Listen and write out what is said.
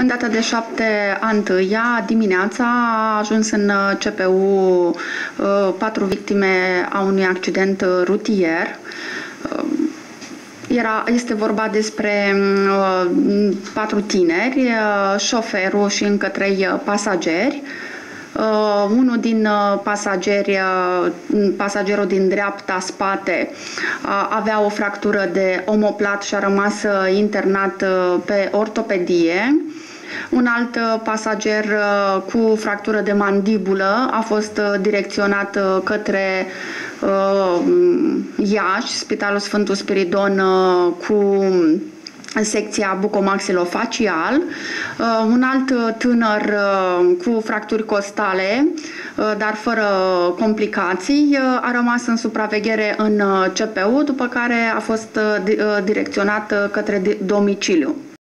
În data de 7/1 dimineața a ajuns în CPU 4 victime a unui accident rutier. Este vorba despre 4 tineri, șoferul și încă 3 pasageri. Unul din pasagerul din dreapta spate avea o fractură de omoplat și a rămas internat pe ortopedie. Un alt pasager cu fractură de mandibulă a fost direcționat către Iași, Spitalul Sfântul Spiridon, cu secția bucomaxilofacial. Un alt tânăr cu fracturi costale, dar fără complicații, a rămas în supraveghere în CPU, după care a fost direcționat către domiciliu.